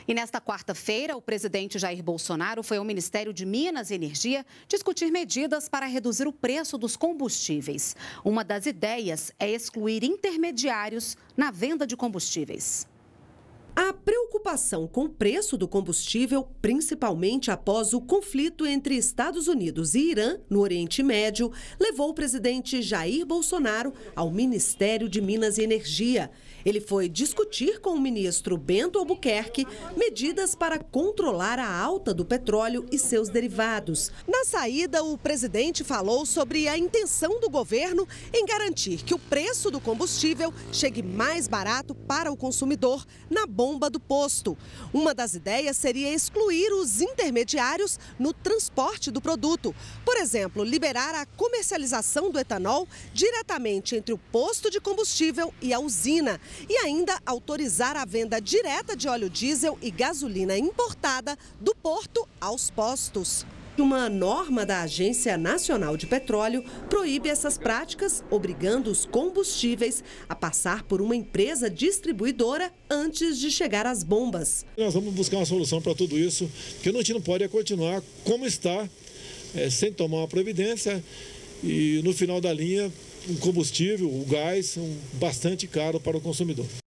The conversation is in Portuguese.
E nesta quarta-feira, o presidente Jair Bolsonaro foi ao Ministério de Minas e Energia discutir medidas para reduzir o preço dos combustíveis. Uma das ideias é excluir intermediários na venda de combustíveis. A preocupação com o preço do combustível, principalmente após o conflito entre Estados Unidos e Irã, no Oriente Médio, levou o presidente Jair Bolsonaro ao Ministério de Minas e Energia. Ele foi discutir com o ministro Bento Albuquerque medidas para controlar a alta do petróleo e seus derivados. Na saída, o presidente falou sobre a intenção do governo em garantir que o preço do combustível chegue mais barato para o consumidor na bomba do posto. Uma das ideias seria excluir os intermediários no transporte do produto. Por exemplo, liberar a comercialização do etanol diretamente entre o posto de combustível e a usina. E ainda autorizar a venda direta de óleo diesel e gasolina importada do porto aos postos. Uma norma da Agência Nacional de Petróleo proíbe essas práticas, obrigando os combustíveis a passar por uma empresa distribuidora antes de chegar às bombas. Nós vamos buscar uma solução para tudo isso, porque a gente não pode continuar como está, sem tomar uma providência e no final da linha o combustível, o gás, são bastante caro para o consumidor.